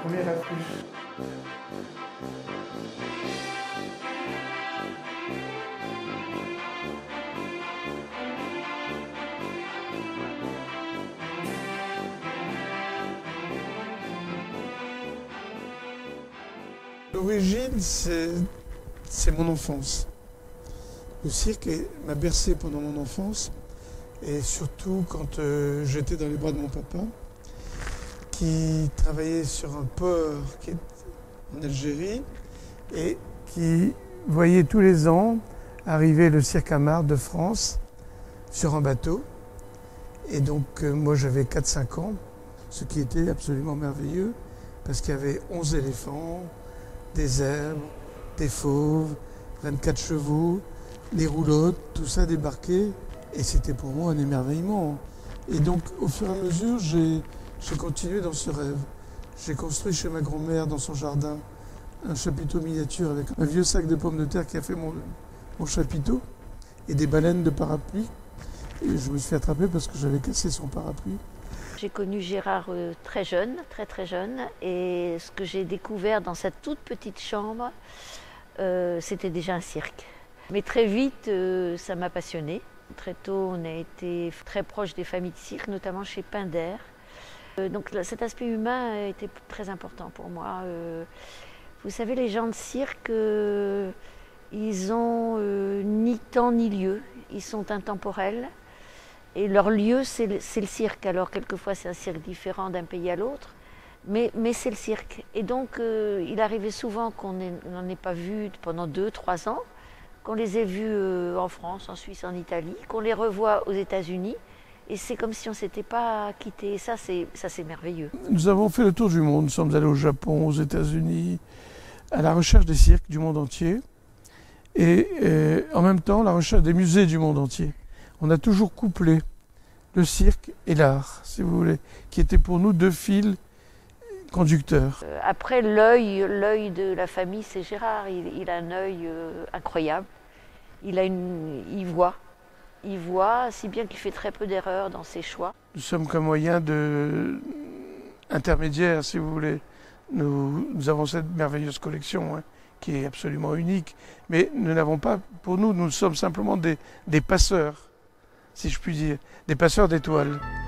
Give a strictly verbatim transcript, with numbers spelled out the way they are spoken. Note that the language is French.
Première affiche. L'origine, c'est mon enfance. Le cirque m'a bercé pendant mon enfance, et surtout quand euh, j'étais dans les bras de mon papa, qui travaillait sur un port qui est en Algérie, et qui voyait tous les ans arriver le cirque Hamar de France sur un bateau. Et donc euh, moi j'avais quatre cinq ans, ce qui était absolument merveilleux, parce qu'il y avait onze éléphants, des zèbres, des fauves, vingt-quatre chevaux, les roulottes, tout ça débarquait, et c'était pour moi un émerveillement. Et donc au fur et à mesure, j'ai continué dans ce rêve. J'ai construit chez ma grand-mère, dans son jardin, un chapiteau miniature avec un vieux sac de pommes de terre qui a fait mon, mon chapiteau, et des baleines de parapluie. Et je me suis attrapé parce que j'avais cassé son parapluie. J'ai connu Gérard euh, très jeune, très très jeune, et ce que j'ai découvert dans sa toute petite chambre, euh, c'était déjà un cirque. Mais très vite, euh, ça m'a passionnée. Très tôt, on a été très proche des familles de cirque, notamment chez Pinder. Euh, donc cet aspect humain a été très important pour moi. Euh, vous savez, les gens de cirque, euh, ils ont euh, ni temps ni lieu, ils sont intemporels. Et leur lieu, c'est le, le cirque. Alors, quelquefois, c'est un cirque différent d'un pays à l'autre, mais, mais c'est le cirque. Et donc, euh, il arrivait souvent qu'on n'en ait pas vu pendant deux, trois ans, qu'on les ait vus euh, en France, en Suisse, en Italie, qu'on les revoit aux États-Unis. Et c'est comme si on ne s'était pas quitté. Ça, c'est merveilleux. Nous avons fait le tour du monde. Nous sommes allés au Japon, aux États-Unis, à la recherche des cirques du monde entier. Et euh, en même temps, la recherche des musées du monde entier. On a toujours couplé le cirque et l'art, si vous voulez, qui étaient pour nous deux fils conducteurs. Après, l'œil l'œil de la famille, c'est Gérard. Il, il a un œil euh, incroyable. Il, a une, il voit. Il voit, si bien qu'il fait très peu d'erreurs dans ses choix. Nous sommes qu'un moyen de... intermédiaire, si vous voulez. Nous, nous avons cette merveilleuse collection, hein, qui est absolument unique. Mais nous n'avons pas, pour nous, nous sommes simplement des, des passeurs, si je puis dire, des passeurs d'étoiles.